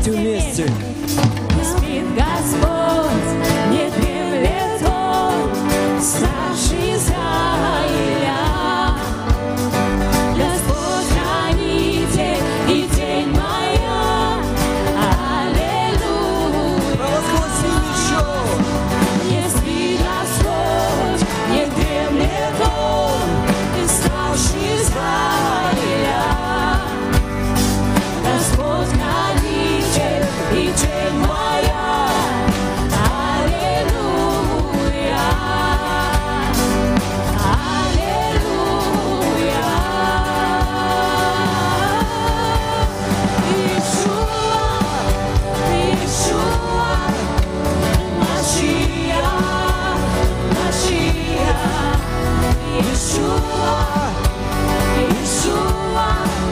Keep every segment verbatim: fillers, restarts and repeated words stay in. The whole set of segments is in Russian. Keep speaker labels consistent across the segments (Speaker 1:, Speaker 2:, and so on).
Speaker 1: Давайте вместе.
Speaker 2: Не спит Господь, не дремлет Он, старший Израиля. Господь хранитель и тень моя. Аллилуйя.
Speaker 1: Провозгласим еще.
Speaker 2: Не спит Господь, не дремлет Он, старший Израиля. Господь хранитель и тень моя. Аллилуйя. Аллилуйя. Иешуа, Иешуа, Машиах, Машиах. Иешуа, Иешуа,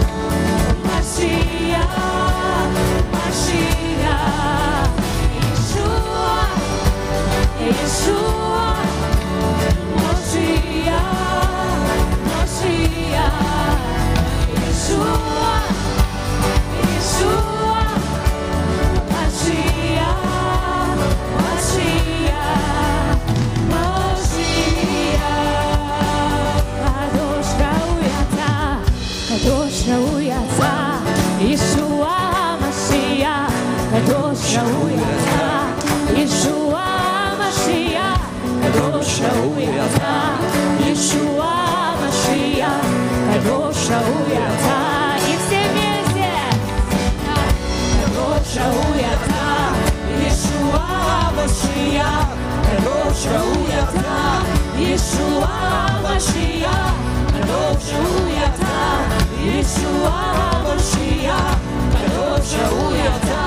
Speaker 2: Машиах, Машиах. Иешуа, Иешуа, Машиах, Машиах. Иешуа, Иешуа, Машиах, Машиах, Машиах. Кадош Рауята, Кадош Рауята, Иешуа Машиах, Кадош Рауята, Иешуа Машиах, Кадош Рауята, Иешуа Машиах, Кадош Рауята. И все вместе. Кадош Рауята, Иешуа Машиах, Кадош Рауята, Иешуа Машиах, Кадош Рауята, Иешуа Машиах, Кадош Рауята,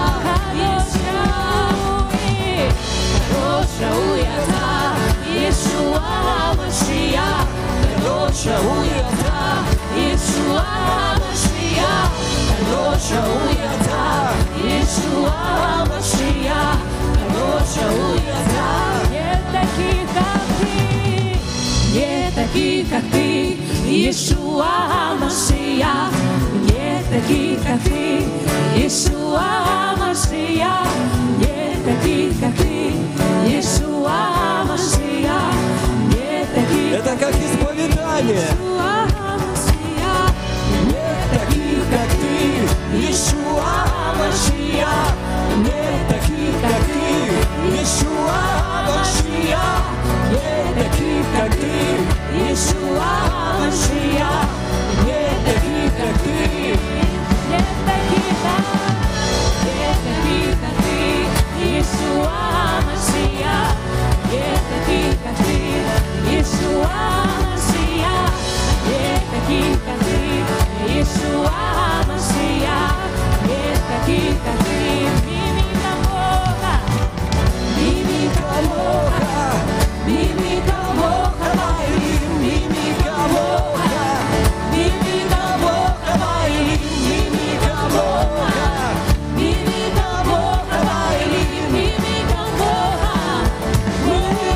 Speaker 2: Кадош Рауята, Иешуа Машиах, Кадош Рауята, Иешуа Машиах, Кадош Рауята, Иешуа Машиах, Кадош Рауята. Нет таких, как ты, нет таких, как ты, Иешуа Машиах. Нет таких, как ты, Иешуа Машиах. Нет таких, как ты, Иешуа Машиах. Нет таких,
Speaker 1: Это как исповедание.
Speaker 2: Иешуа Машиах.
Speaker 1: Нет таких, как ты, Иешуа Машиах. Нет таких, как ты, Иешуа Машиах. Нет таких, как ты, Иешуа Машиах. Нет таких, как ты.
Speaker 2: Нет таких, как нет таких, как ты, Иешуа Машиах. Нет таких, как ты, Иешуа Машиах. Нет таких, как ты, Иешуа Машиах. Нет таких, как ты. Мими камоха, мими камоха, мими камоха, мои, мими камоха, мими камоха, мои, мими камоха, мими камоха, мои, мими камоха, мими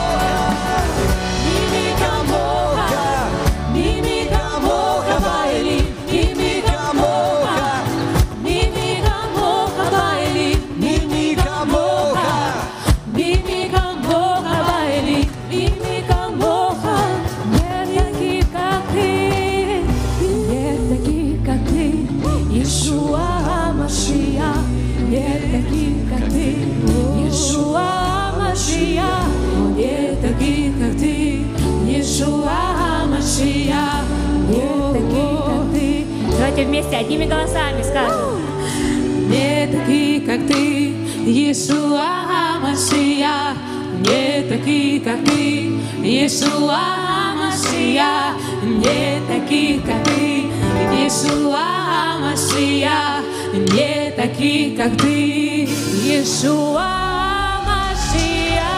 Speaker 2: камоха, мими камоха, мои, мими камоха, мими камоха, мои,
Speaker 1: Мими камоха.
Speaker 2: мими камоха, мои, мими камоха. Нет таких, как ты, нет таких, как ты, Иешуа Машиах. Нет таких, как ты, Иешуа Машиах. Нет таких, как ты, Иешуа Машиах. Нет таких, как ты. Давайте вместе одними голосами скажем. Нет таких, как ты, Иешуа Машиах. Нет таких, как ты, Иешуа Машиах. Нет таких, как ты, Иешуа Машиах. Нет таких, как ты, Иешуа Машиах.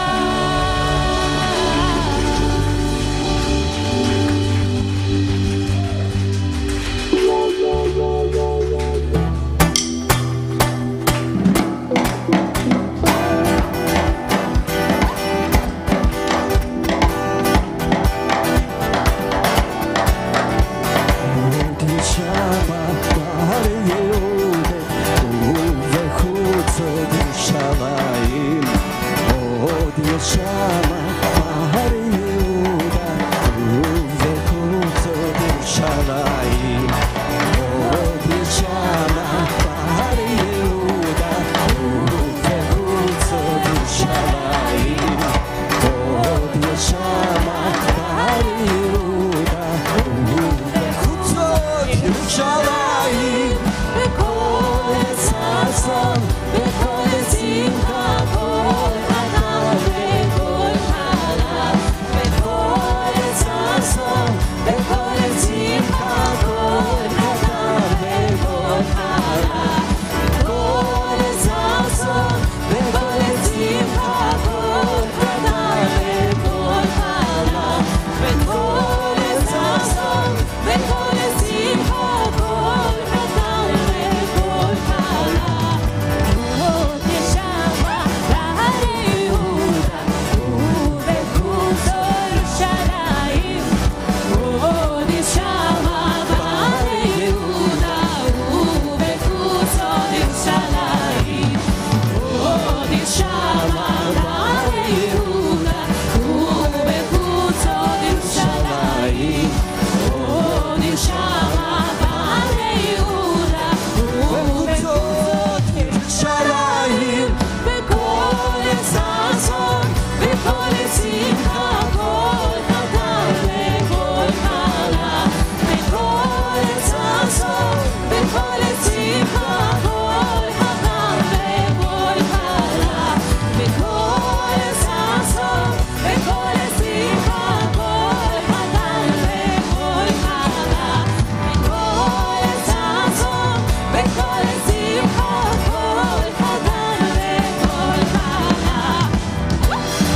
Speaker 1: Shama, Hare Yode, Shama, Bahari Yehuda, Uvekuto Yerushalayim. Oh, Shama, Bahari Yehuda, Uvekuto Yerushalayim. Oh, Shama, Bahari Yehuda, Uvekuto Yerushalayim. Bekol Esason, Bekol Esimcha, Kol Hadar, Bekol Hala. Bekol Esason, Bekol Esimcha, Kol Hadar, Bekol Hala. Bekol Esason, Bekol Esimcha, Kol Hadar, Bekol Hala. Bekol Esason, Bekol Esimcha, Kol Hadar, Bekol Hala. Oh, Shama, Bahari Yehuda, Uvekuto Yerushalayim. Oh, Shama, Bahari Yehuda, Uvekuto Yerushalayim. Oh, Shama, Bahari Yehuda, Uvekuto Yerushalayim. Oh, Shama, Bahari Yehuda, Uvekuto Yerushalayim. Bekol Esason, Bekol Esimcha, Kol Hadar, Bekol Hala. Bekol Esason, Bekol Esimcha, Kol Hadar, Bekol Hala. Bekol Esason, Bekol Esimcha, Kol Hadar, Bekol Hala. Bekol Esason, Bekol Esimcha, Kol Hadar, Bekol Hala.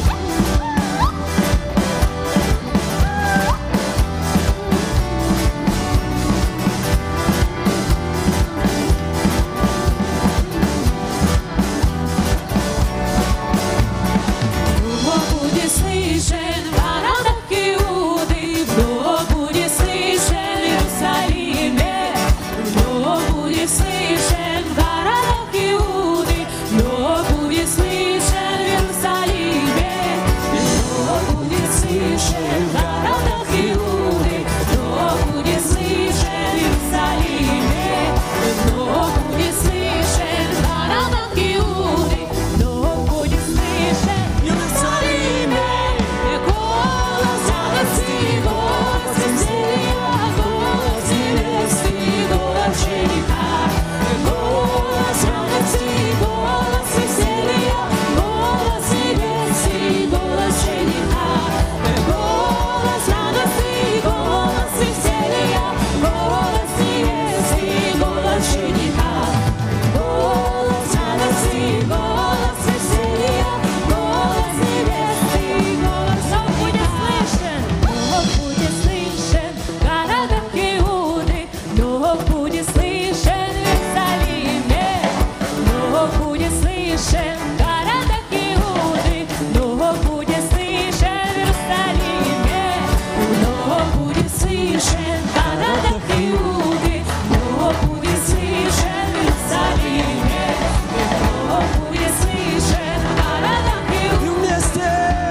Speaker 1: Кто будет слышен в городах Иуды, кто будет слышен в Иерусалиме, кто будет слышен в городах Иуды, кто будет слышен в Иерусалиме, кто будет слышен в городах Иуды, кто будет слышен в Иерусалиме, кто будет слышен в городах Иуды, кто будет слышен в Иерусалиме. Голос радости, голос веселья, голос невесты, голос жениха. Голос радости, голос веселья, голос невесты, голос жениха. Голос радости, голос веселья, голос невесты, голос жениха. Голос радости, голос веселья, голос невесты, голос. Бог будет слышен, Бог будет слышен в городах Иуды, Бог будет слышен в Иерусалиме, Бог будет слышен в городах Иуды, Бог будет слышен в Иерусалиме, Бог будет слышен в городах Иуды, Бог будет слышен в Иерусалиме, Бог будет слышен в городах Иуды. Вместе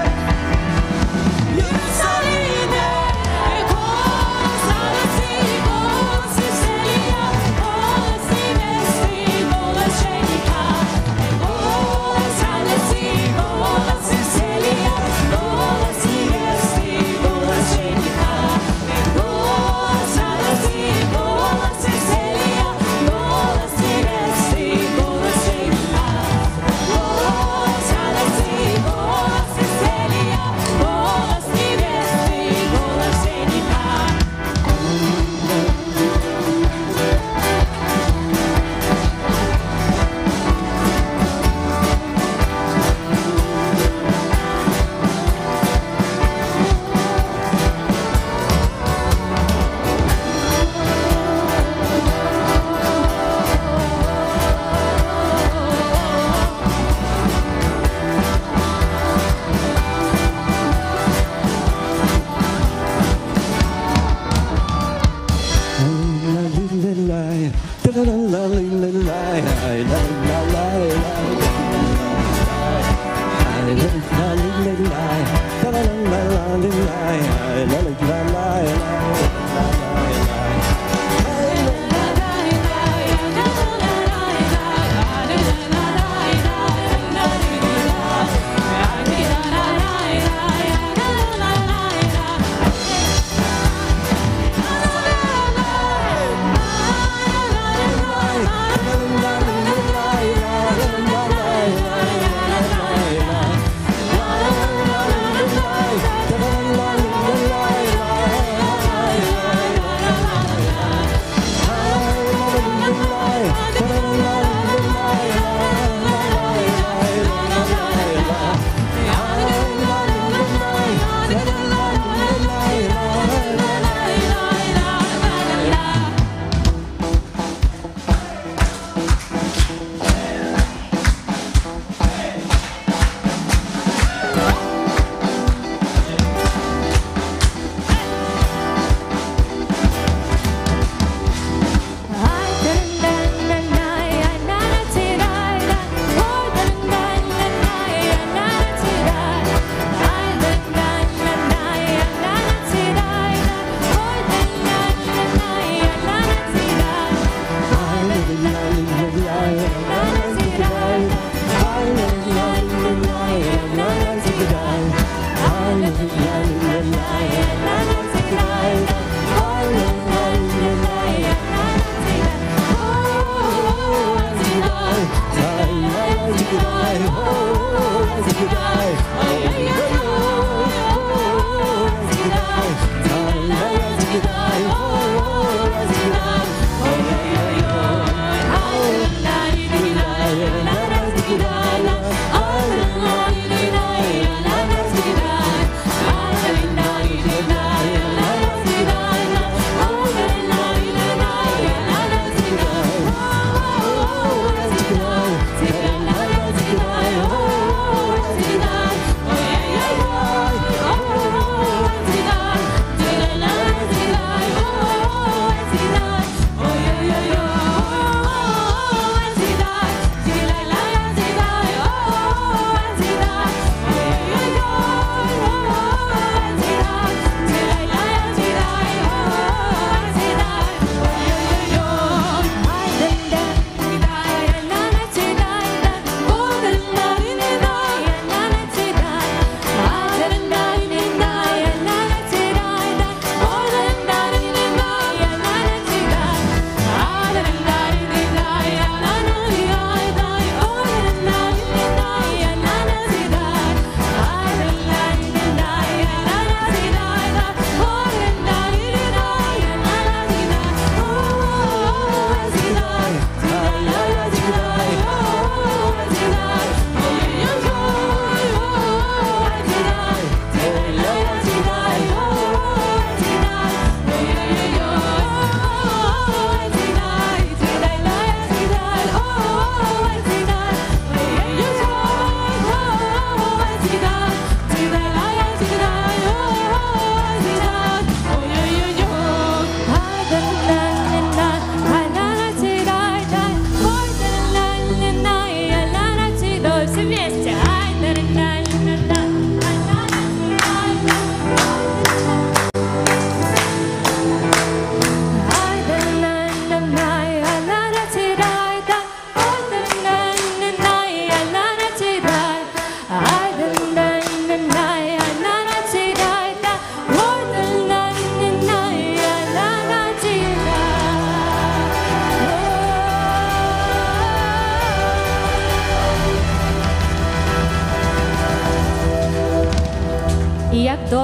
Speaker 2: Иерусалиме, голос радости, голос веселья, голос невесты, голос жениха. Голос радости, голос веселья, голос невесты, голос жениха. Голос радости, голос веселья, голос невесты, голос жениха. Голос радости, голос веселья, голос невесты, голос жениха.
Speaker 1: la la la la la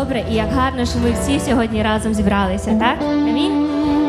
Speaker 3: добре і як гарно, що ми всі сьогодні разом зібралися, так? Амінь?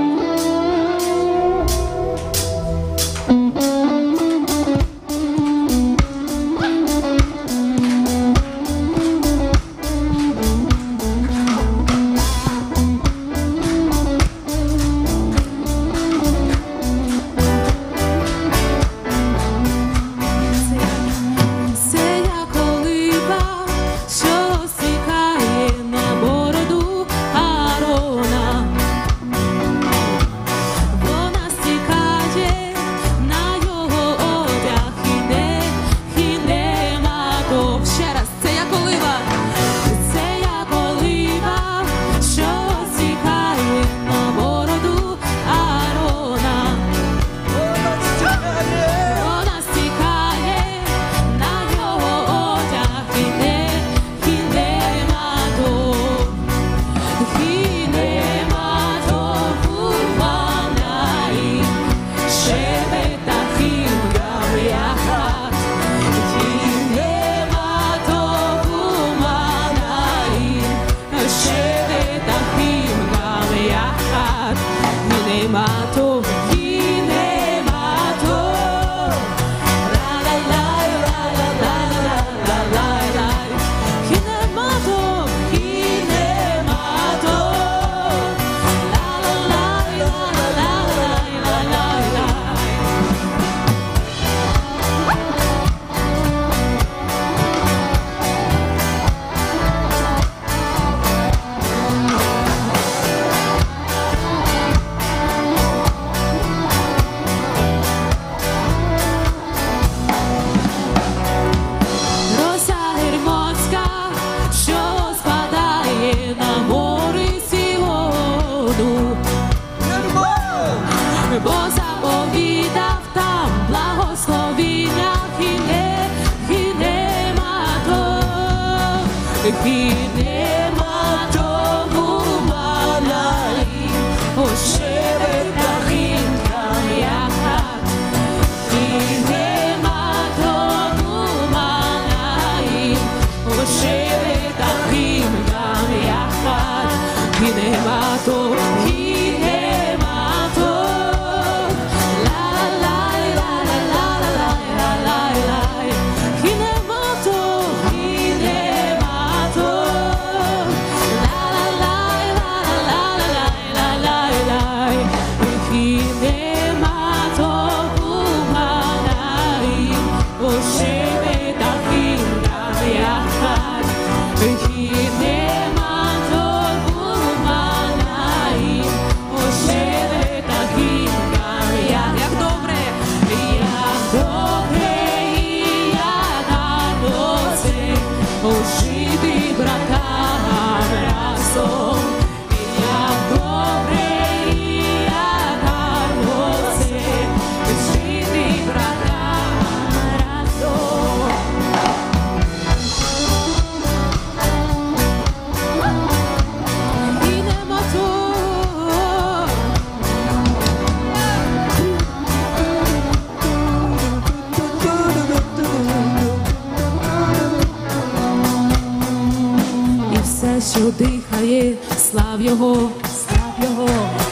Speaker 1: Що дихає, слав його, слав його,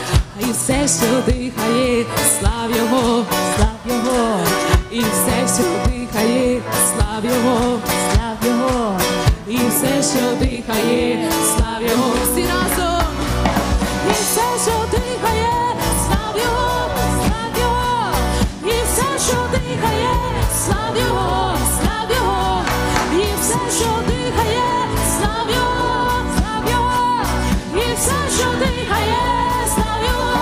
Speaker 1: і все, що дихає, слав його, слав його, і все, що дихає, слав його, слав його, і все, що дихає, слав його, всі разом, і все, що дихає, слав його, слав його, і все, що дихає, слав його, слав його, і все, що дихає, слав його. Все, що дихає, слав його,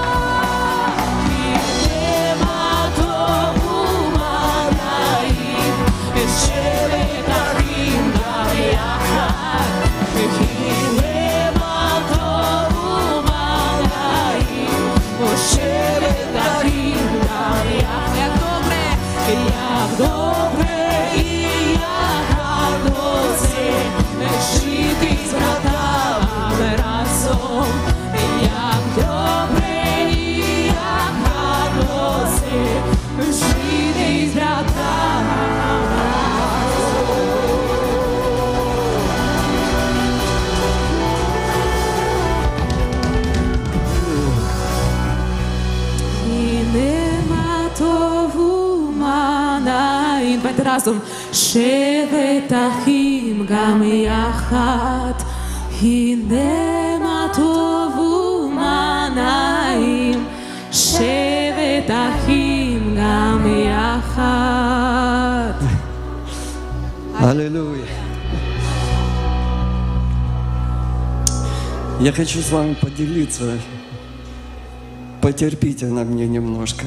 Speaker 1: і нема тому манаїв, ще не таким, як я, і давайте разом. שבטחים גם יחד, הנה מה טוב ומה נעים. שבטחים גם יחד.
Speaker 4: Аллилуйя. Я хочу с вами поделиться. Потерпите на мне немножко.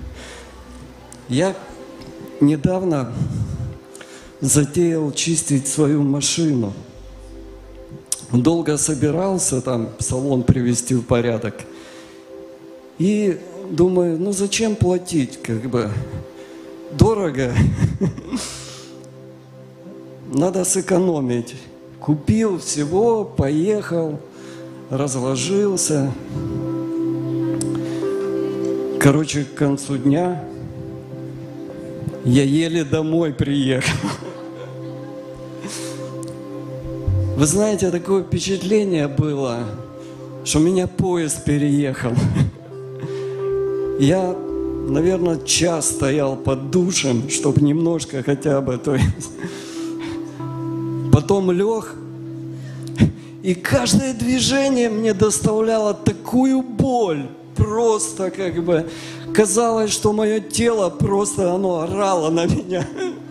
Speaker 4: Я недавно затеял чистить свою машину. Долго собирался там салон привести в порядок. И думаю, ну зачем платить, как бы дорого. Надо сэкономить. Купил всего, поехал, разложился. Короче, к концу дня я еле домой приехал. Вы знаете, такое впечатление было, что меня поезд переехал. Я, наверное, час стоял под душем, чтобы немножко хотя бы, то есть... Потом лег, и каждое движение мне доставляло такую боль. Просто как бы казалось, что мое тело просто оно орало на меня.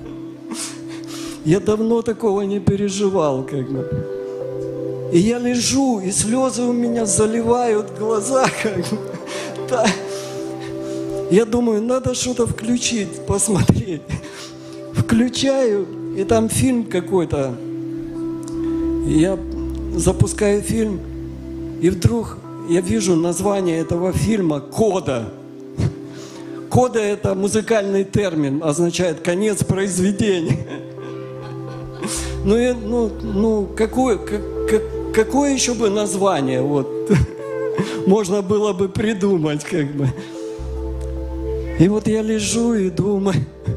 Speaker 4: Я давно такого не переживал, как бы. И я лежу, и слезы у меня заливают глаза, как бы. Да. Я думаю, надо что-то включить, посмотреть. Включаю, и там фильм какой-то. Я запускаю фильм, и вдруг я вижу название этого фильма «Кода». «Кода» — это музыкальный термин, означает «конец произведения». Ну, я, ну, ну какое, как, как, какое еще бы название вот, можно было бы придумать, как бы. И вот я лежу и думаю.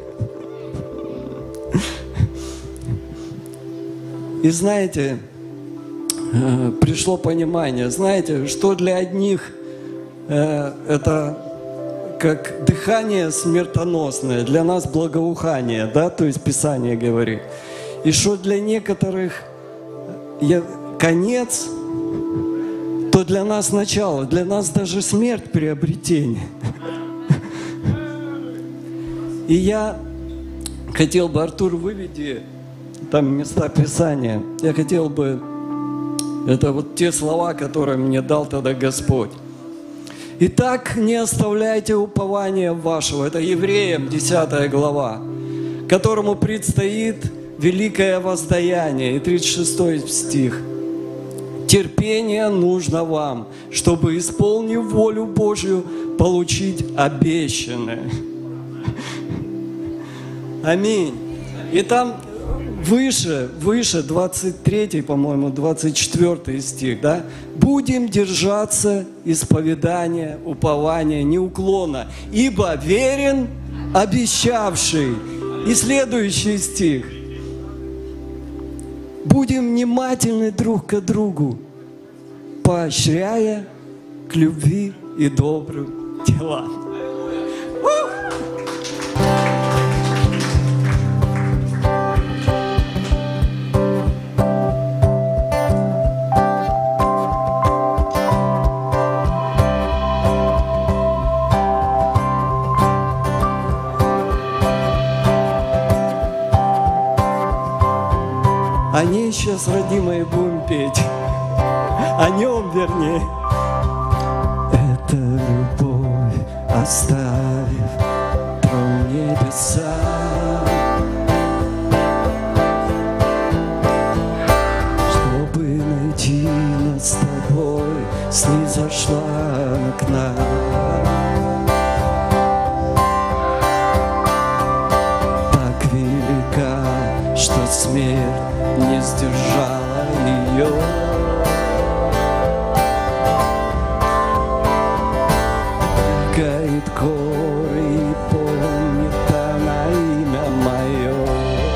Speaker 4: И знаете, пришло понимание, знаете, что для одних э, это как дыхание смертоносное, для нас благоухание, да, то есть Писание говорит. И что для некоторых я, конец, то для нас начало, для нас даже смерть приобретение. И я хотел бы, Артур, выведи там места Писания. Я хотел бы, это вот те слова, которые мне дал тогда Господь. Итак, не оставляйте упования вашего. Это Евреям, десятая глава, которому предстоит великое воздаяние. И тридцать шестой стих. Терпение нужно вам, чтобы, исполнив волю Божью, получить обещанное. Аминь. И там выше, выше, двадцать третий, по-моему, двадцать четвёртый стих, да? Будем держаться исповедания, упования неуклонно, ибо верен обещавший. И следующий стих. Будем внимательны друг к другу, поощряя к любви и добрым делам. О ней сейчас, родимые, будем петь. О нем, вернее. Это любовь, оставив трон небеса, чтобы найти нас с тобой, снизошла к нам. Так велика, что смерть не сдержала ее. Горит горы и помнит она имя мое.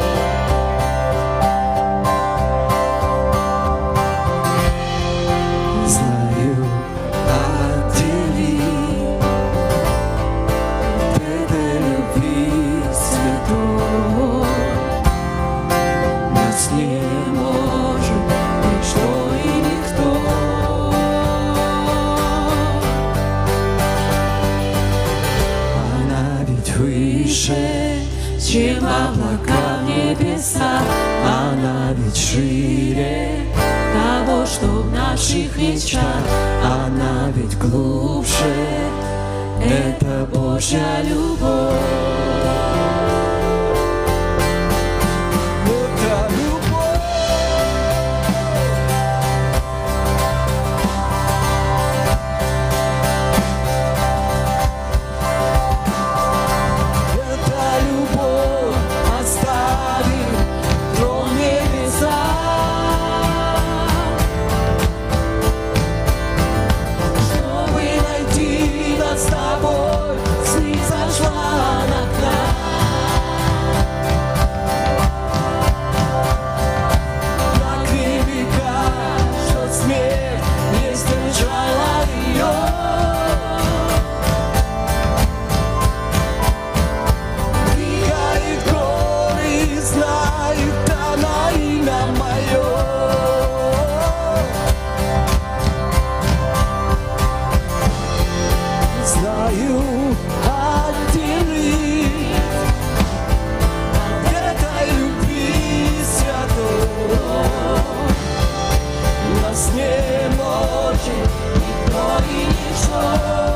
Speaker 4: Знаю, отдели ты до любви святой. выше, чем облака в небесах. Она ведь шире
Speaker 1: того, что в наших мечтах.
Speaker 4: она ведь глубже. Это Божья любовь. Это любовь. Это любовь оставит трон небеса, чтобы найти нас с тобой. Снизошла над нами на века, что смерть не сдержала ее. Двигает горы, знает она имя мое. Знаю отделить от этой любви святой. Нас не может никто и ничто.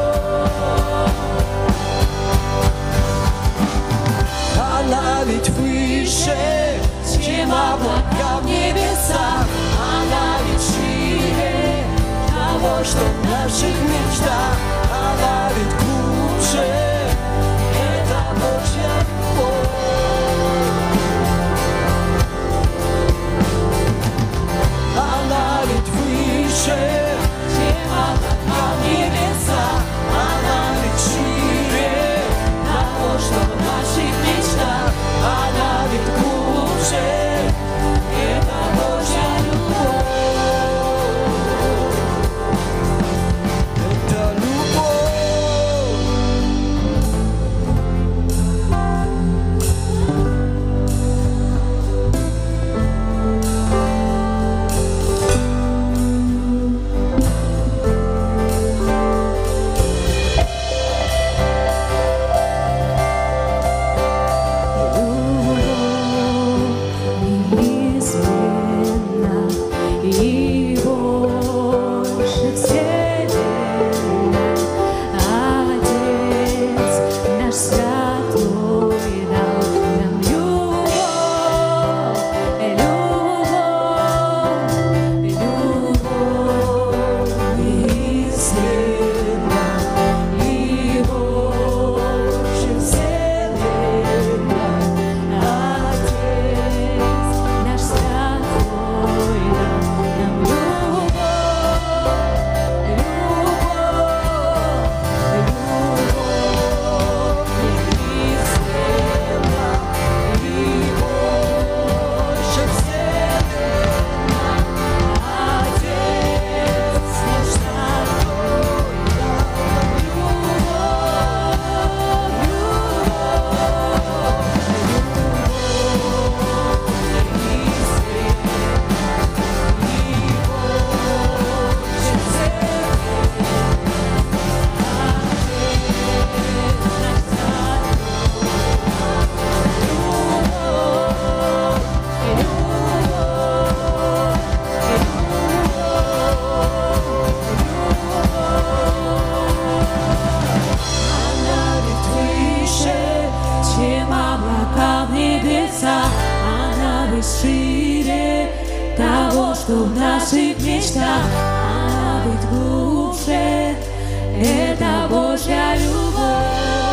Speaker 4: Она ведь выше, чем облака в небесах. Она ведь шире того, что в наших мечтах. Она ведь глубже. Это Божья любовь. Она ведь выше, чем облака в небесах. Она ведь шире того, что в наших мечтах. Она ведь глубже. Это Божья любовь. Это любовь.
Speaker 1: Неизменно и больше вселенной. Отец наш святой дал нам любовь, любовь, любовь неизменно и больше вселенной. Отец наш святой дал нам любовь, любовь, неизменно и больше вселенной. Отец наш святой дал нам Она ведь выше, чем облака в небесах. Она ведь шире того, что в наших мечтах. Она ведь глубже. Это Божья любовь.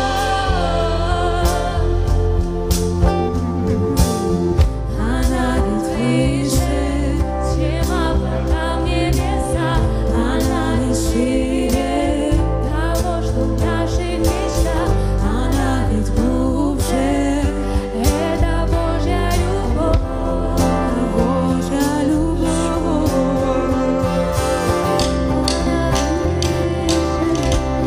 Speaker 1: Она ведь выше, чем облака в небесах. Она ведь шире того, что в наших мечтах. Она ведь глубже. Это Божья любовь. Божья любовь. Она ведь выше.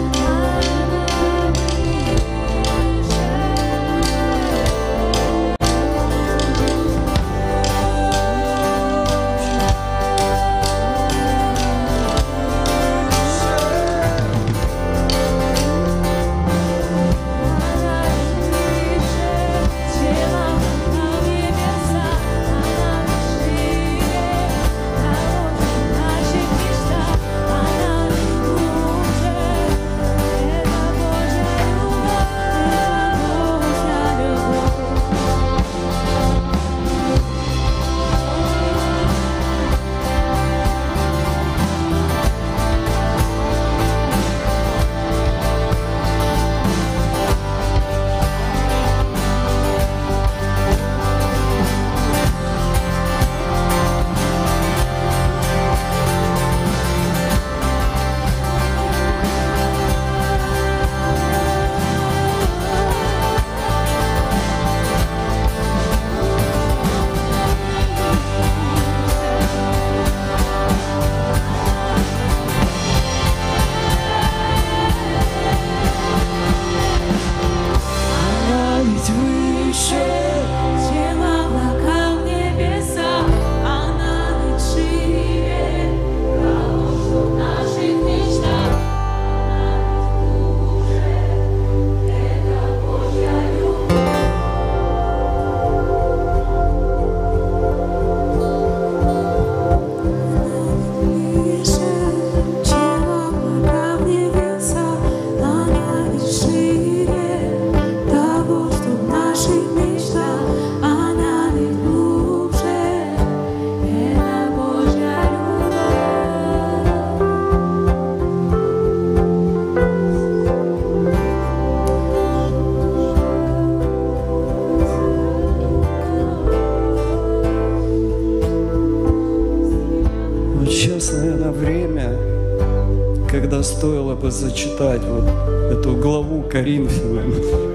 Speaker 4: бы зачитать вот эту главу Коринфянам.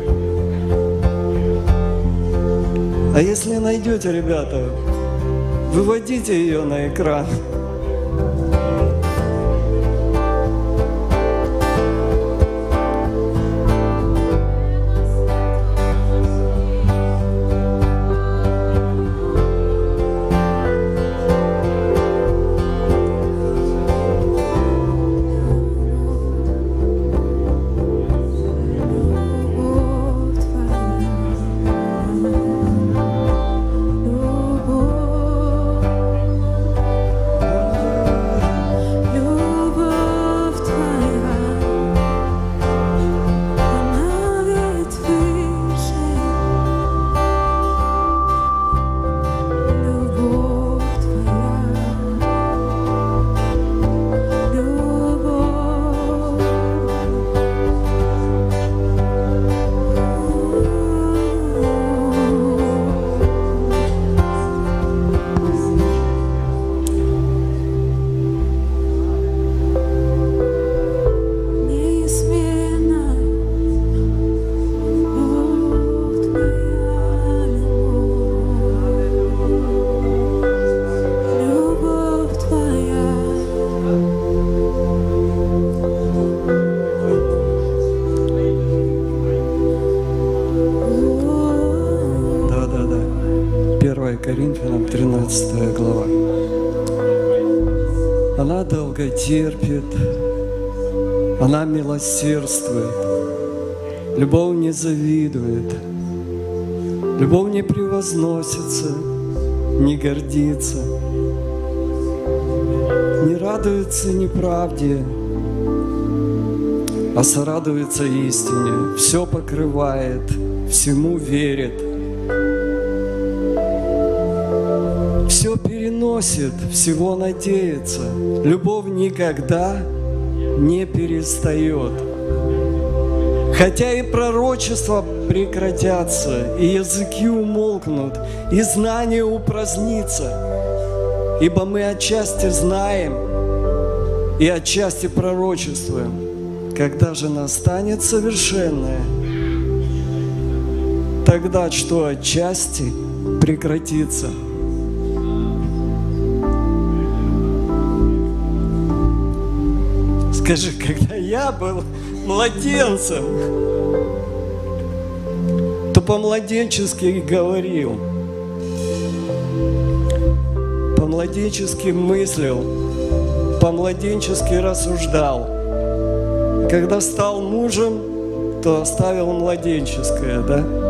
Speaker 4: А если найдете, ребята, выводите ее на экран. Коринфянам тринадцатая глава. Она долготерпит, она милосердствует, любовь не завидует, любовь не превозносится, не гордится, не радуется неправде, а сорадуется истине, все покрывает, всему верит, все переносит, всего надеется. Любовь никогда не перестает. Хотя и пророчества прекратятся, и языки умолкнут, и знание упразднится, ибо мы отчасти знаем и отчасти пророчествуем. Когда же настанет совершенное, тогда что отчасти прекратится. Скажи, когда я был младенцем, то по-младенчески говорил, по-младенчески мыслил, по-младенчески рассуждал. Когда стал мужем, то оставил младенческое, да?